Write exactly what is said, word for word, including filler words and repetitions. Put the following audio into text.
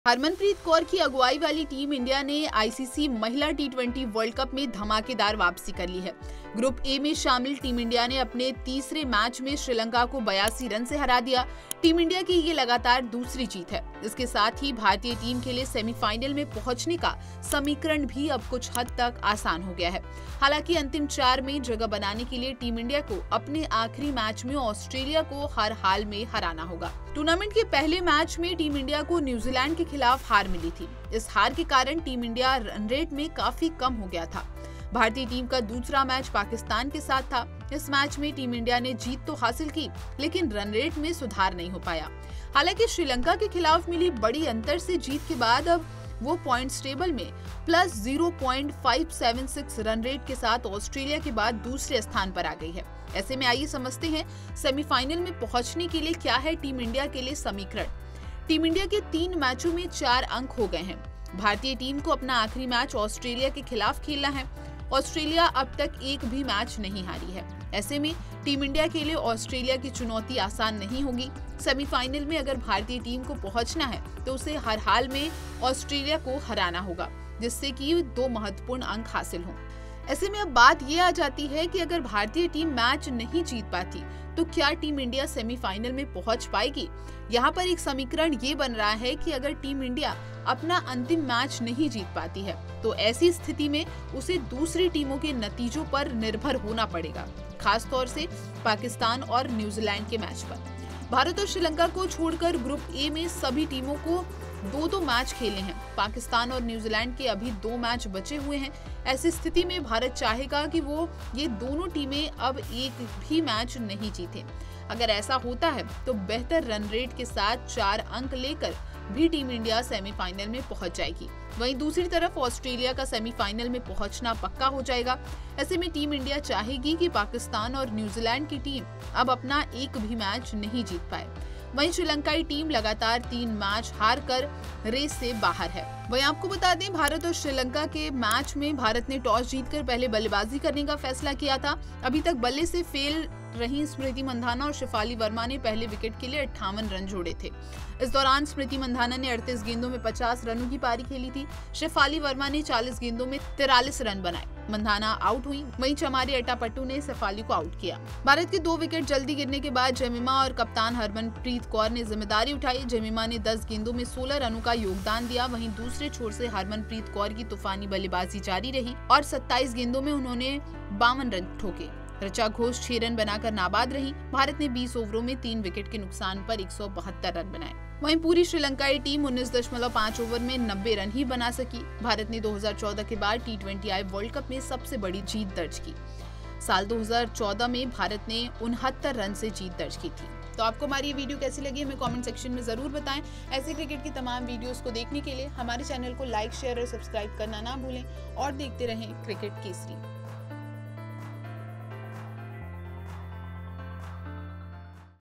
हरमनप्रीत कौर की अगुवाई वाली टीम इंडिया ने आईसीसी महिला टी ट्वेंटी वर्ल्ड कप में धमाकेदार वापसी कर ली है। ग्रुप ए में शामिल टीम इंडिया ने अपने तीसरे मैच में श्रीलंका को बयासी रन से हरा दिया। टीम इंडिया की ये लगातार दूसरी जीत है। इसके साथ ही भारतीय टीम के लिए सेमीफाइनल में पहुंचने का समीकरण भी अब कुछ हद तक आसान हो गया है। हालांकि अंतिम चार में जगह बनाने के लिए टीम इंडिया को अपने आखिरी मैच में ऑस्ट्रेलिया को हर हाल में हराना होगा। टूर्नामेंट के पहले मैच में टीम इंडिया को न्यूजीलैंड के खिलाफ हार मिली थी। इस हार के कारण टीम इंडिया रन रेट में काफी कम हो गया था। भारतीय टीम का दूसरा मैच पाकिस्तान के साथ था। इस मैच में टीम इंडिया ने जीत तो हासिल की, लेकिन रन रेट में सुधार नहीं हो पाया। हालांकि श्रीलंका के खिलाफ मिली बड़ी अंतर से जीत के बाद अब वो पॉइंट्स टेबल में plus zero point five seven six run rate के साथ ऑस्ट्रेलिया के बाद दूसरे स्थान पर आ गई है। ऐसे में आइए समझते हैं सेमीफाइनल में पहुंचने के लिए क्या है टीम इंडिया के लिए समीकरण। टीम इंडिया के तीन मैचों में चार अंक हो गए हैं। भारतीय टीम को अपना आखिरी मैच ऑस्ट्रेलिया के खिलाफ खेलना है। ऑस्ट्रेलिया अब तक एक भी मैच नहीं हारी है। ऐसे में टीम इंडिया के लिए ऑस्ट्रेलिया की चुनौती आसान नहीं होगी। सेमीफाइनल में अगर भारतीय टीम को पहुंचना है तो उसे हर हाल में ऑस्ट्रेलिया को हराना होगा, जिससे कि दो महत्वपूर्ण अंक हासिल हों। ऐसे में अब बात ये आ जाती है कि अगर भारतीय टीम मैच नहीं जीत पाती तो क्या टीम इंडिया सेमीफाइनल में पहुंच पाएगी। यहाँ पर एक समीकरण ये बन रहा है कि अगर टीम इंडिया अपना अंतिम मैच नहीं जीत पाती है तो ऐसी स्थिति में उसे दूसरी टीमों के नतीजों पर निर्भर होना पड़ेगा, खास तौर से पाकिस्तान और न्यूजीलैंड के मैच पर। भारत और श्रीलंका को छोड़कर ग्रुप ए में सभी टीमों को दो दो मैच खेले हैं। पाकिस्तान और न्यूजीलैंड के अभी दो मैच बचे हुए हैं। ऐसी स्थिति में भारत चाहेगा कि वो ये दोनों टीमें अब एक भी मैच नहीं जीतें। अगर ऐसा होता है तो बेहतर रन रेट के साथ चार अंक लेकर भी टीम इंडिया सेमीफाइनल में पहुंच जाएगी। वहीं दूसरी तरफ ऑस्ट्रेलिया का सेमीफाइनल में पहुंचना पक्का हो जाएगा। ऐसे में टीम इंडिया चाहेगी कि पाकिस्तान और न्यूजीलैंड की टीम अब अपना एक भी मैच नहीं जीत पाए। वहीं श्रीलंकाई टीम लगातार तीन मैच हार कर रेस से बाहर है। वहीं आपको बता दें, भारत और श्रीलंका के मैच में भारत ने टॉस जीतकर पहले बल्लेबाजी करने का फैसला किया था। अभी तक बल्ले से फेल रही स्मृति मंधाना और शेफाली वर्मा ने पहले विकेट के लिए अट्ठावन रन जोड़े थे। इस दौरान स्मृति मंधाना ने अड़तीस गेंदों में पचास रनों की पारी खेली थी। शेफाली वर्मा ने चालीस गेंदों में तिरालीस रन बनाए। मंधाना आउट हुई। वहीं चमारी अट्टापट्टू ने शेफाली को आउट किया। भारत के दो विकेट जल्दी गिरने के बाद जमीमा और कप्तान हरमनप्रीत कौर ने जिम्मेदारी उठाई। जमीमा ने दस गेंदों में सोलह रनों का योगदान दिया। वहीं दूसरे छोर से हरमनप्रीत कौर की तूफानी बल्लेबाजी जारी रही और सत्ताईस गेंदों में उन्होंने बावन रन ठोके। ऋचा घोष छह रन बनाकर नाबाद रही। भारत ने बीस ओवरों में तीन विकेट के नुकसान पर एक सौ बहत्तर रन बनाए। वहीं पूरी श्रीलंकाई टीम उन्नीस दशमलव पाँच ओवर में नब्बे रन ही बना सकी। भारत ने दो हज़ार चौदह के बाद T twenty I world cup में सबसे बड़ी जीत दर्ज की। साल दो हज़ार चौदह में भारत ने उनहत्तर रन से जीत दर्ज की थी। तो आपको हमारी ये वीडियो कैसी लगी हमें कमेंट सेक्शन में जरूर बताएं। ऐसे क्रिकेट की तमाम वीडियोस को देखने के लिए हमारे चैनल को लाइक, शेयर और सब्सक्राइब करना ना भूलें और देखते रहें क्रिकेट केसरी।